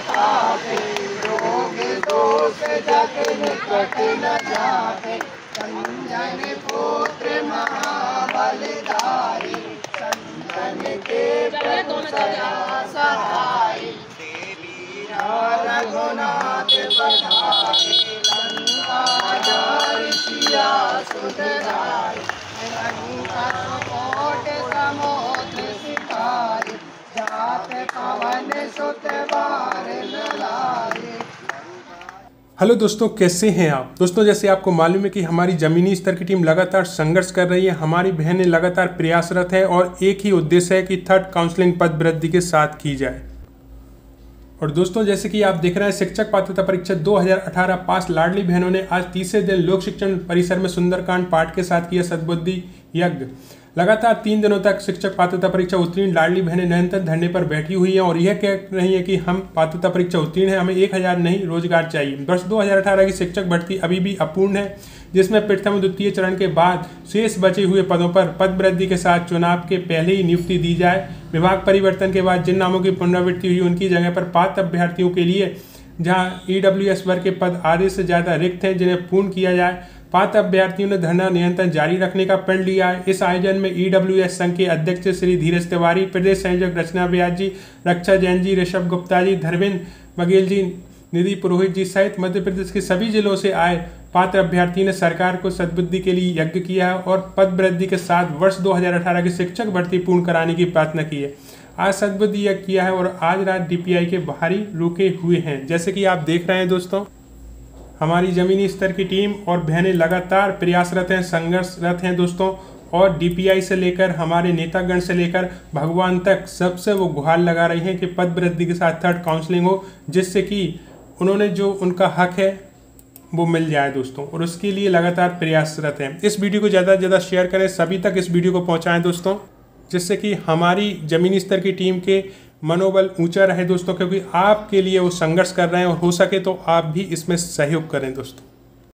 ताके, रोग दोष जग निकट न जाते। संजन पुत्र महाबलधारी, संतन के प्रभु सदा सहाय। रघुनाथ पधारे, लंका जारि सिया सुधराई। लंका कोट समुद्र सिधारे, जात पवन सुत बार न लाए। हेलो दोस्तों, कैसे हैं आप दोस्तों। जैसे आपको मालूम है कि हमारी ज़मीनी स्तर की टीम लगातार संघर्ष कर रही है। हमारी बहनें लगातार प्रयासरत है और एक ही उद्देश्य है कि थर्ड काउंसलिंग पद वृद्धि के साथ की जाए। और दोस्तों, जैसे कि आप देख रहे हैं, शिक्षक पात्रता परीक्षा 2018 पास लाडली बहनों ने आज तीसरे दिन लोक शिक्षण परिसर में सुंदरकांड पाठ के साथ किया सद्बुद्धि यज्ञ। लगातार 3 दिनों तक शिक्षक पात्रता परीक्षा उत्तीर्ण लाडली बहनें निरंतर धरने पर बैठी हुई हैं और यह कह रही है कि हम पात्रता परीक्षा उत्तीर्ण हैं, हमें 1000 नहीं रोजगार चाहिए। वर्ष 2018 की शिक्षक भर्ती अभी भी अपूर्ण है, जिसमें प्रथम द्वितीय चरण के बाद शेष बचे हुए पदों पर पद वृद्धि के साथ चुनाव के पहले ही नियुक्ति दी जाए। विभाग परिवर्तन के बाद जिन नामों की पुनरावृत्ति हुई, उनकी जगह पर पात्र अभ्यर्थियों के लिए जहां EWS वर्ग के पद आधे से ज़्यादा रिक्त हैं, जिन्हें पूर्ण किया जाए। पात्र अभ्यर्थियों ने धरना निरंतर जारी रखने का प्रण लिया है। इस आयोजन में EWS संघ के अध्यक्ष श्री धीरज तिवारी, प्रदेश संयोजक रचना व्यास जी, रक्षा जैन जी, ऋषभ गुप्ता जी, धर्मेंद्र बघेल जी, निधि पुरोहित जी सहित मध्य प्रदेश के सभी जिलों से आए पात्र अभ्यर्थी ने सरकार को सद्बुद्धि के लिए यज्ञ किया है और पद वृद्धि के साथ वर्ष 2018 की शिक्षक भर्ती पूर्ण कराने की प्रार्थना की है। आज सद्बुद्धि यज्ञ किया है और आज रात DPI के बाहरी रुके हुए हैं। जैसे कि आप देख रहे हैं दोस्तों, हमारी ज़मीनी स्तर की टीम और बहनें लगातार प्रयासरत हैं, संघर्षरत हैं दोस्तों। और DPI से लेकर हमारे नेतागण से लेकर भगवान तक सबसे वो गुहार लगा रही हैं कि पद वृद्धि के साथ थर्ड काउंसलिंग हो, जिससे कि उन्होंने जो उनका हक है वो मिल जाए दोस्तों, और उसके लिए लगातार प्रयासरत हैं। इस वीडियो को ज़्यादा से ज़्यादा शेयर करें, सभी तक इस वीडियो को पहुँचाएँ दोस्तों, जिससे कि हमारी ज़मीनी स्तर की टीम के मनोबल ऊंचा रहे दोस्तों, क्योंकि आपके लिए वो संघर्ष कर रहे हैं और हो सके तो आप भी इसमें सहयोग करें दोस्तों।